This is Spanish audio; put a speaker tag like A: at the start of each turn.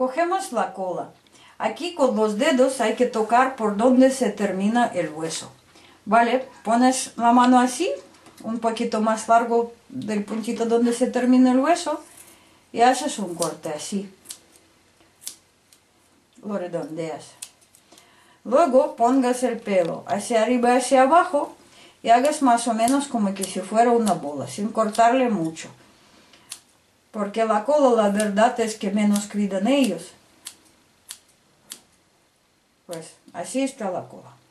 A: Cogemos la cola. Aquí con los dedos hay que tocar por donde se termina el hueso. ¿Vale? Pones la mano así, un poquito más largo del puntito donde se termina el hueso, y haces un corte así. Lo redondeas. Luego pongas el pelo hacia arriba y hacia abajo y hagas más o menos como que si fuera una bola, sin cortarle mucho. Porque la cola, la verdad es que menos cuidan ellos. Pues así está la cola.